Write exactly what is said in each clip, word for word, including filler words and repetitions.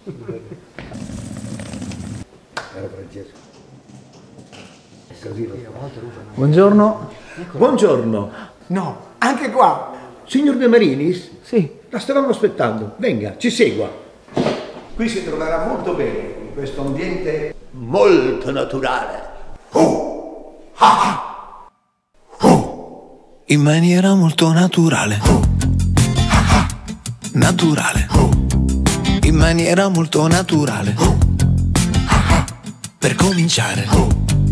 Era Francesco. Così lo Buongiorno. Buongiorno. No, anche qua. Signor De Marinis? Sì. La stavamo aspettando. Venga, ci segua. Qui si troverà molto bene, in questo ambiente molto naturale. Oh. Ah. Oh. In maniera molto naturale. Oh. Ah. Naturale. Oh. In maniera molto naturale. Oh. Ah. Per cominciare. Oh.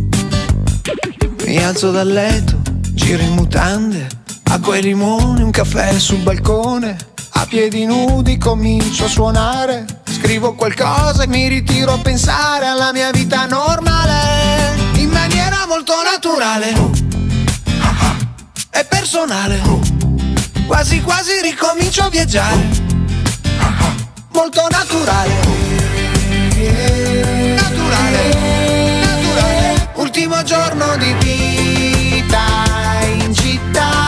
Mi alzo dal letto, giro in mutande, acqua e limone, un caffè sul balcone. A piedi nudi comincio a suonare, scrivo qualcosa e mi ritiro a pensare alla mia vita normale. In maniera molto naturale e personale, quasi quasi ricomincio a viaggiare. Molto naturale, naturale, naturale. Ultimo giorno di vita in città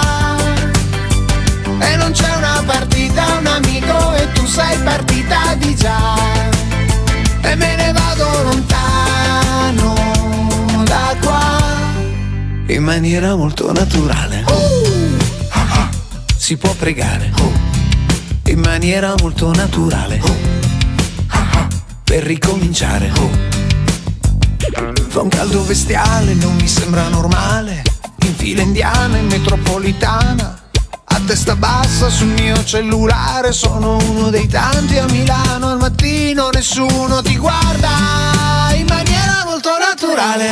e non c'è una partita, un amico e tu sei partita di già. E me ne vado lontano da qua in maniera molto naturale. uh, Si può pregare uh, in maniera molto naturale uh, per ricominciare. uh. Fa un caldo bestiale, non mi sembra normale, in fila indiana, in metropolitana, a testa bassa sul mio cellulare. Sono uno dei tanti a Milano, al mattino nessuno ti guarda. In maniera molto naturale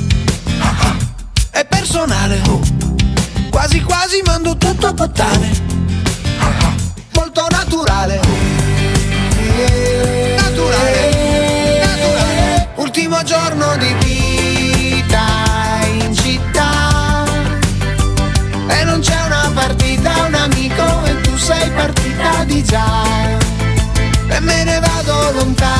e personale, quasi quasi mando tutto a puttane. Molto naturale, naturale, naturale. Ultimo giorno di vita in città e non c'è una partita, un amico e tu sei partita di già. E me ne vado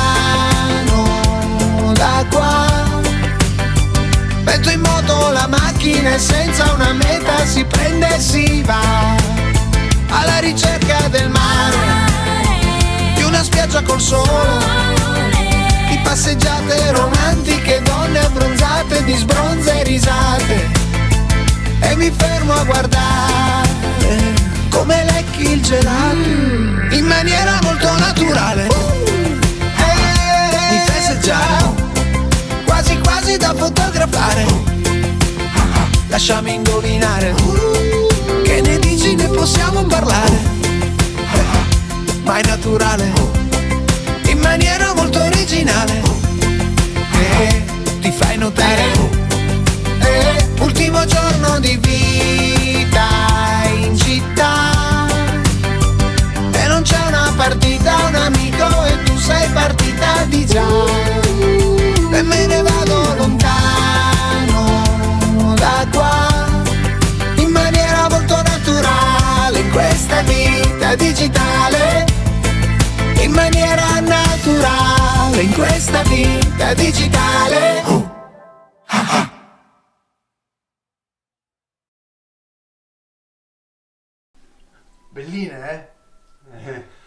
lontano da qua, metto in moto la macchina e senza una meta si prende e si va alla ricerca del mare, di una spiaggia col sole, di passeggiate romantiche, donne abbronzate, di sbronze e risate. E mi fermo a guardare come lecchi il gelato in maniera molto naturale. Mi fai assaggiare, quasi quasi da fotografare. Lasciami indovinare, che ne dici, ne possiamo parlare. Ma è naturale, in maniera molto originale. E ti fai notare. Ultimo giorno di vita in città e non c'è una partita, un amico e tu sei partita di già. E me ne vado lontano da qua in maniera molto naturale, in questa vita digitale. In maniera naturale, in questa vita digitale. uh. Belline, eh?